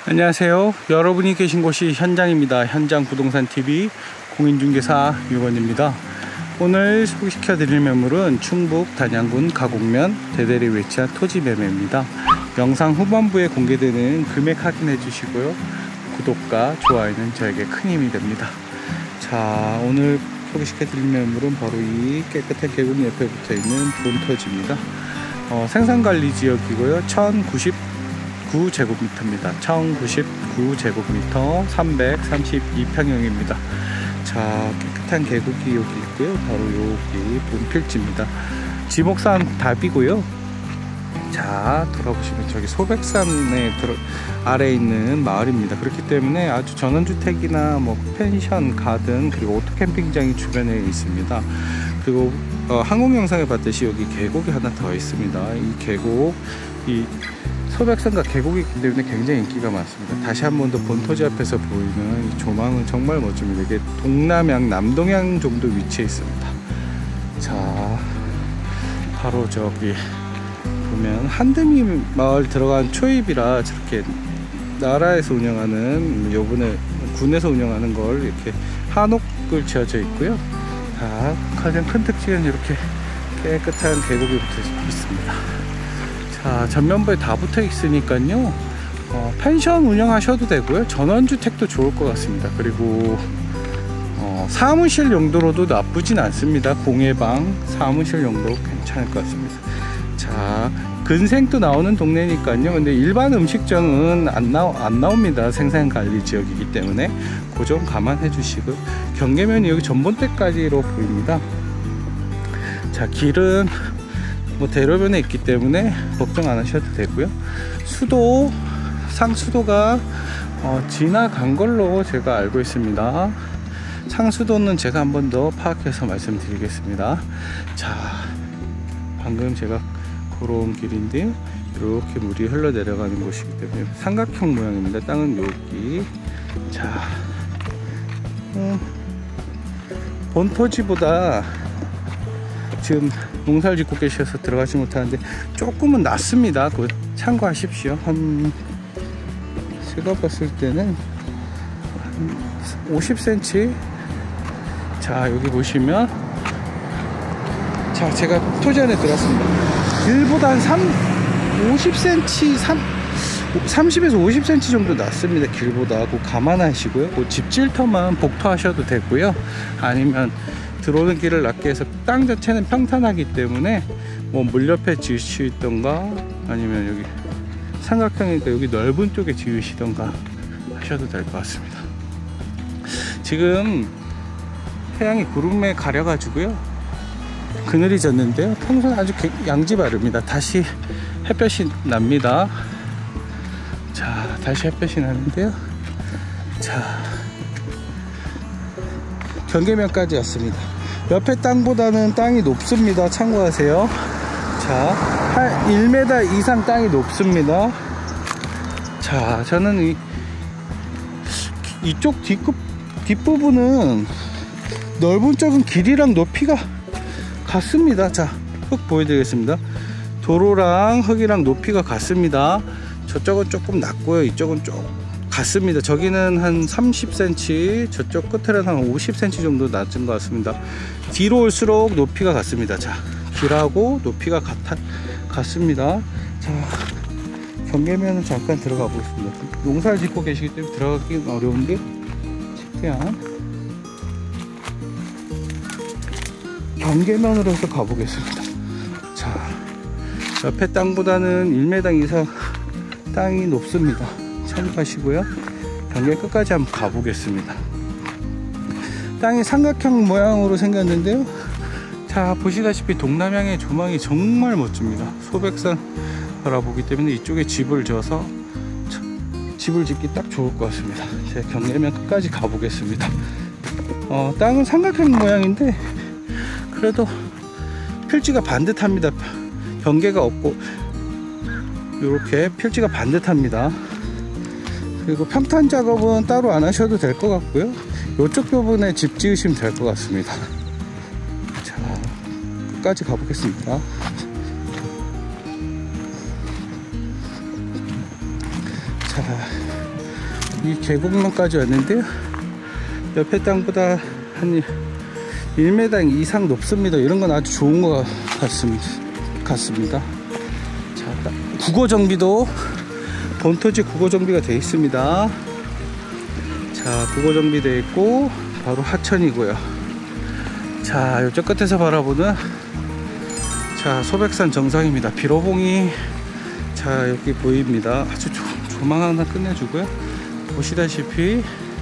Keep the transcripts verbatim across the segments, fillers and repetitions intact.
안녕하세요. 여러분이 계신 곳이 현장입니다. 현장 부동산 티비 공인중개사 유건입니다. 오늘 소개시켜 드릴 매물은 충북 단양군 가곡면 대대리에 위치한 토지 매매입니다. 영상 후반부에 공개되는 금액 확인해 주시고요. 구독과 좋아요는 저에게 큰 힘이 됩니다. 자, 오늘 소개시켜 드릴 매물은 바로 이 깨끗한 계곡 옆에 붙어 있는 본토지입니다. 어, 생산관리 지역이고요. 천구십구 제곱미터입니다. 천구십구 제곱미터 삼백삼십이 평형입니다. 자, 깨끗한 계곡이 여기 있고요. 바로 여기 본필지입니다. 지목산 답이고요. 자, 돌아보시면 저기 소백산에 들어, 아래에 있는 마을입니다. 그렇기 때문에 아주 전원주택이나 뭐 펜션, 가든, 그리고 오토캠핑장이 주변에 있습니다. 그리고 어, 항공 영상에 봤듯이 여기 계곡이 하나 더 있습니다. 이 계곡, 이 소백산과 계곡이 있기 때문에 굉장히 인기가 많습니다. 다시 한 번 더 본토지 앞에서 보이는 이 조망은 정말 멋집니다. 이게 동남향, 남동향 정도 위치해 있습니다. 자, 바로 저기 보면 한드미 마을 들어간 초입이라 저렇게 나라에서 운영하는, 요번에 군에서 운영하는 걸 이렇게 한옥을 지어져 있고요. 자, 가장 큰 특징은 이렇게 깨끗한 계곡이 붙어 있습니다. 자, 전면부에 다 붙어 있으니까요, 어, 펜션 운영하셔도 되고요, 전원주택도 좋을 것 같습니다. 그리고 어, 사무실 용도로도 나쁘진 않습니다. 공예방 사무실 용도 괜찮을 것 같습니다. 자, 근생도 나오는 동네니까요. 근데 일반 음식점은 안, 나오, 안 나옵니다. 생산관리 지역이기 때문에 그 점 감안해 주시고, 경계면이 여기 전봇대까지로 보입니다. 자, 길은 뭐 대로변에 있기 때문에 걱정 안 하셔도 되고요. 수도, 상수도가 어, 지나간 걸로 제가 알고 있습니다. 상수도는 제가 한 번 더 파악해서 말씀드리겠습니다. 자, 방금 제가 걸어온 길인데요, 이렇게 물이 흘러 내려가는 곳이기 때문에 삼각형 모양입니다. 땅은 여기. 자, 음, 본토지보다 지금 농사를 짓고 계셔서 들어가지 못하는데 조금은 낮습니다. 그거 참고하십시오. 한, 제가 봤을 때는 한 오십 센티미터. 자, 여기 보시면, 자, 제가 토지 안에 들어왔습니다. 길보다 한 삼, 오십 센티미터, 삼십에서 오십 센티미터 정도 낮습니다. 길보다. 그거 감안하시고요. 그 집질터만 복토하셔도 되고요. 아니면 들어오는 길을 낮게 해서 땅 자체는 평탄하기 때문에 뭐 물 옆에 지으시던가, 아니면 여기 삼각형이니까 여기 넓은 쪽에 지으시던가 하셔도 될 것 같습니다. 지금 태양이 구름에 가려 가지고요, 그늘이 졌는데요, 평소는 아주 양지 바릅니다. 다시 햇볕이 납니다. 자, 다시 햇볕이 나는데요, 자, 경계면까지 왔습니다. 옆에 땅보다는 땅이 높습니다. 참고하세요. 자, 한 일 미터 이상 땅이 높습니다. 자, 저는 이, 이쪽 뒷급, 뒷부분은 넓은 쪽은 길이랑 높이가 같습니다. 자, 흙 보여드리겠습니다. 도로랑 흙이랑 높이가 같습니다. 저쪽은 조금 낮고요, 이쪽은 좀 같습니다. 저기는 한 삼십 센티미터, 저쪽 끝에는 한 오십 센티미터 정도 낮은 것 같습니다. 뒤로 올수록 높이가 같습니다. 자, 길하고 높이가 같아, 같습니다. 자, 경계면은 잠깐 들어가 보겠습니다. 농사를 짓고 계시기 때문에 들어가기 어려운데, 최대한 경계면으로서 가보겠습니다. 자, 옆에 땅보다는 일 미터 이상 땅이 높습니다. 참고하시고요. 경계 끝까지 한번 가보겠습니다. 땅이 삼각형 모양으로 생겼는데요, 자, 보시다시피 동남향의 조망이 정말 멋집니다. 소백산 바라보기 때문에 이쪽에 집을 지어서 집을 짓기 딱 좋을 것 같습니다. 제가 경계면 끝까지 가보겠습니다. 어, 땅은 삼각형 모양인데 그래도 필지가 반듯합니다. 경계가 없고 이렇게 필지가 반듯합니다. 그리고 평탄 작업은 따로 안 하셔도 될 것 같고요, 이쪽 부분에 집 지으시면 될 것 같습니다. 자, 끝까지 가보겠습니다. 자, 이 계곡면까지 왔는데요. 옆에 땅보다 한 일 미터 이상 높습니다. 이런 건 아주 좋은 것 같습니다. 같습니다. 자, 국어 정비도 본토지 국어 정비가 되어 있습니다. 자, 국어 정비되어 있고 바로 하천이고요. 자, 이쪽 끝에서 바라보는 자 소백산 정상입니다. 비로봉이 자 여기 보입니다. 아주 조, 조망 하나 끝내주고요. 보시다시피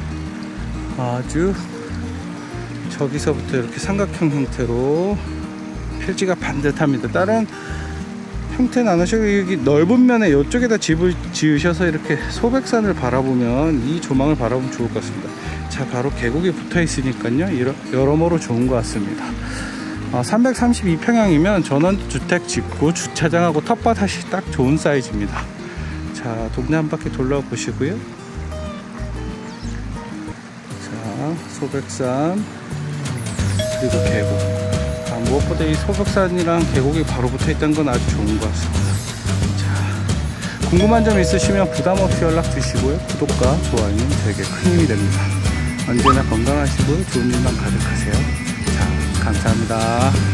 아주 저기서부터 이렇게 삼각형 형태로 필지가 반듯합니다. 다른 형태는 안 하시고 여기 넓은 면에 이쪽에다 집을 지으셔서 이렇게 소백산을 바라보면 이 조망을 바라보면 좋을 것 같습니다. 자, 바로 계곡이 붙어 있으니까요 여러모로 좋은 것 같습니다. 어, 삼백삼십이 평형이면 전원주택 짓고 주차장하고 텃밭 하시 딱 좋은 사이즈입니다. 자, 동네 한 바퀴 돌려 보시고요. 자, 소백산 그리고 계곡. 아, 무엇보다 이 소백산이랑 계곡이 바로 붙어 있다는 건 아주 좋은 것 같습니다. 자, 궁금한 점 있으시면 부담 없이 연락 주시고요. 구독과 좋아요는 되게 큰 힘이 됩니다. 언제나 건강하시고 좋은 일만 가득하세요. 자, 감사합니다.